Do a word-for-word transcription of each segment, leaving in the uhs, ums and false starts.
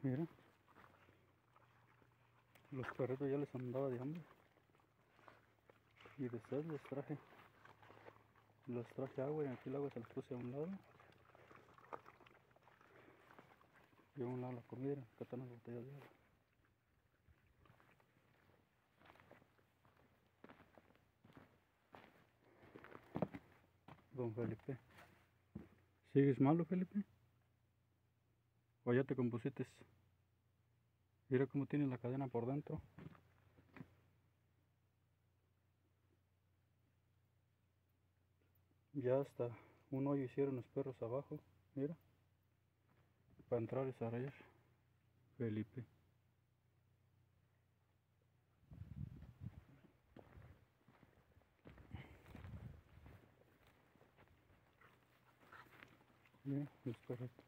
Mira, los perritos ya les andaba de hambre y de sed les traje, les traje agua y aquí el agua se las puse a un lado y a un lado la comida. Acá están las botellas de agua. Don Felipe, ¿sigues malo, Felipe? ¿O ya te compusiste? Mira cómo tiene la cadena por dentro. Ya hasta un hoyo hicieron los perros abajo, mira, para entrar y salir. Felipe. Mira, los perritos.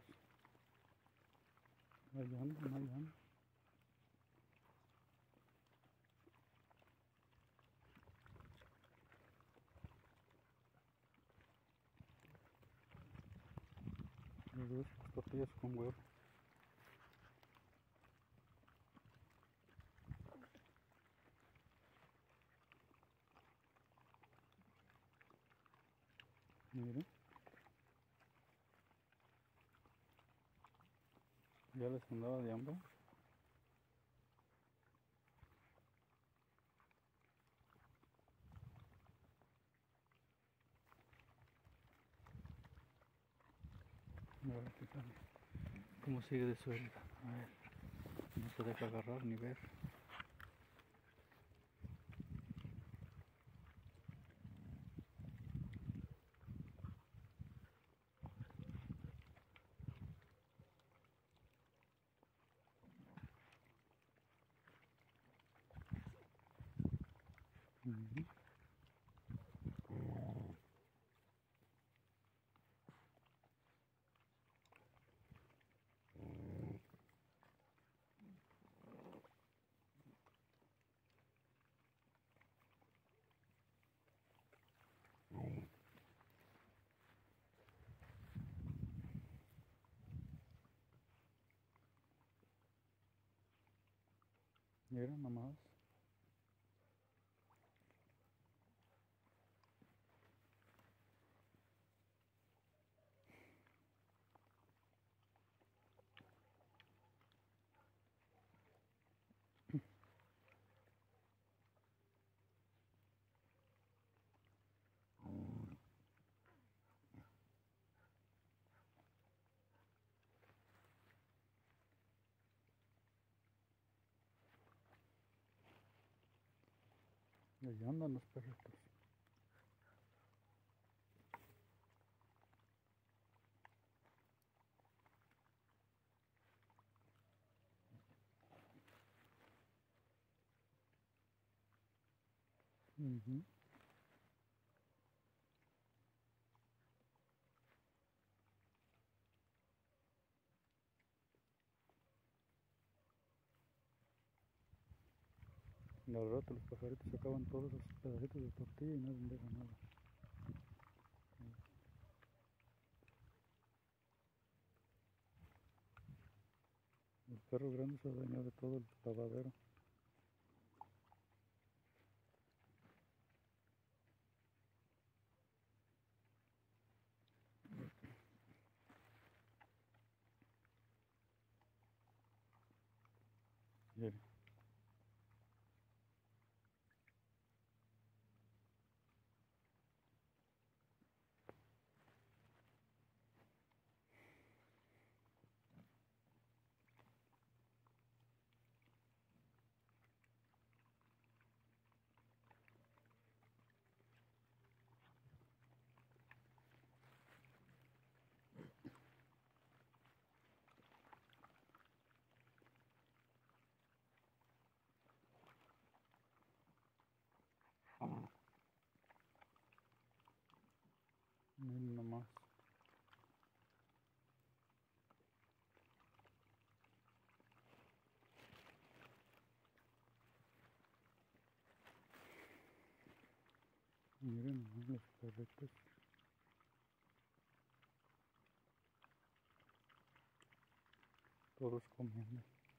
Ahí andan, ahí andan. Los dos tortillas con huevo. Mira. Ya les andaba de hambre. A ver qué tal. Cómo sigue de suelta. A ver. No se deja agarrar ni ver. Uh-huh. Mira nomás. Y ahí andan los perritos. Uh-huh. Y al rato los pajaritos sacaban todos los pedacitos de tortilla y no les deja nada. El perro grande se adueñó de todo el lavadero. Mira. Miren nomás. Miren nomás los perritos. Todos comiendo.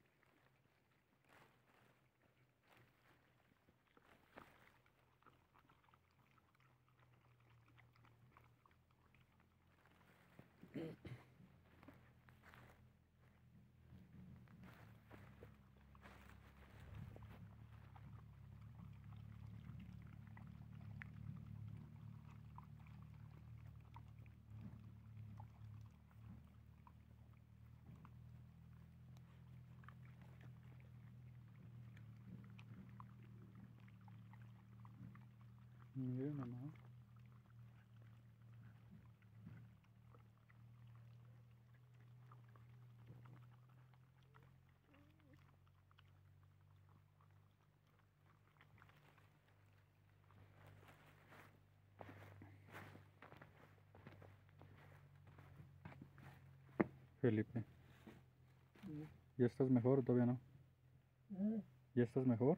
Miren nomás. Felipe, ¿ya estás mejor o todavía no? ¿Eh? ¿Ya estás mejor?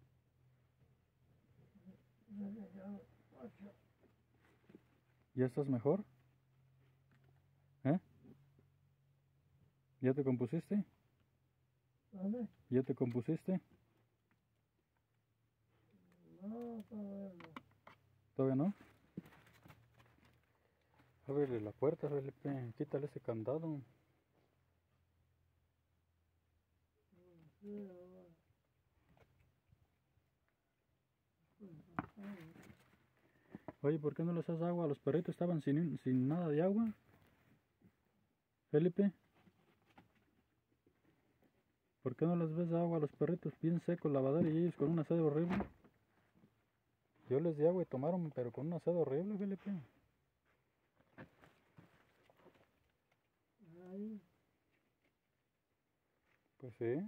¿Ya estás mejor? ¿Eh? ¿Ya te compusiste? ¿Vale? ¿Ya te compusiste? No, todavía no. ¿Todavía no? Ábrele la puerta, Felipe. Quítale ese candado. Sí, ahora. Oye, ¿por qué no les das agua? Los perritos estaban sin, sin nada de agua. Felipe, ¿por qué no les ves agua a los perritos bien secos, lavadero, y ellos con una sed horrible? Yo les di agua y tomaron, pero con una sed horrible, Felipe. Ahí, Pues sí.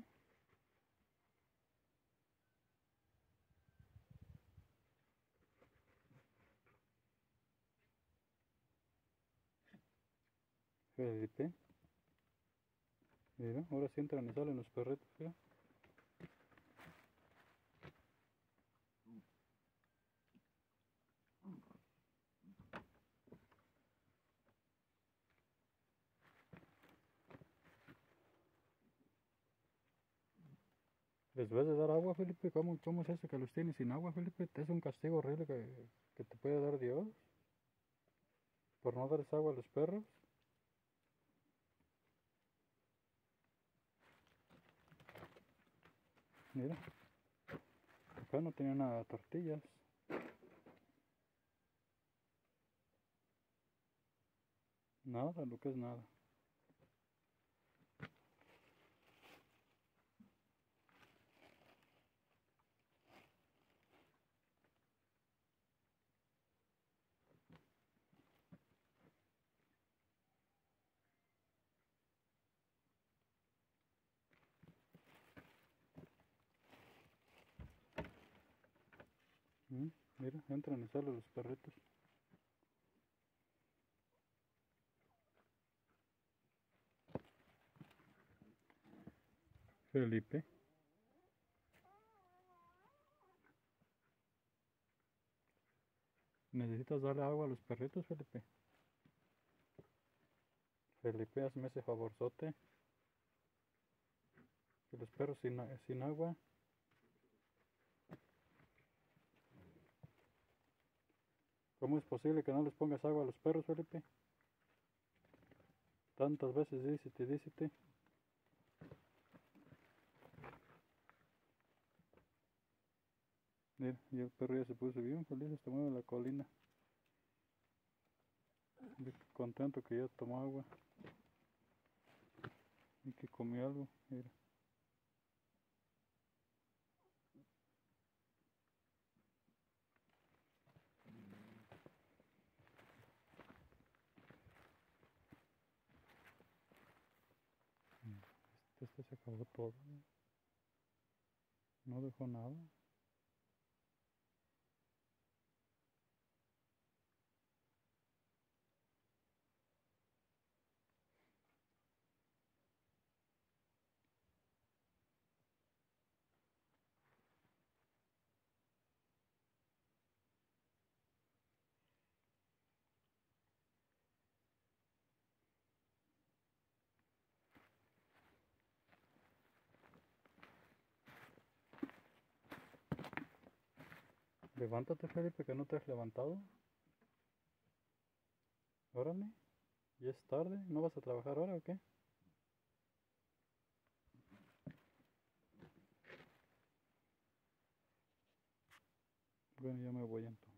Felipe. Mira, ahora sí entran y salen los perritos, ¿sí? ¿Les ves de dar agua, Felipe? ¿Cómo, cómo es eso que los tienes sin agua, Felipe? Es un castigo horrible que, que te puede dar Dios por no darles agua a los perros. Mira, acá no tenía nada de tortillas. Nada, lo que es nada. ¿Mm? Mira, entran y salen los perritos. Felipe. ¿Necesitas darle agua a los perritos, Felipe? Felipe, hazme ese favorzote. Que los perros sin, sin agua. ¿Cómo es posible que no les pongas agua a los perros, Felipe? Tantas veces dícete, dícete. Mira, y el perro ya se puso bien feliz, hasta mueve la colina. Bien contento que ya tomó agua. Y que comió algo, mira. Este, este se acabó todo. No dejó nada. Levántate, Felipe, que no te has levantado. Órale. Ya es tarde. ¿No vas a trabajar ahora o qué? Bueno, ya me voy entonces.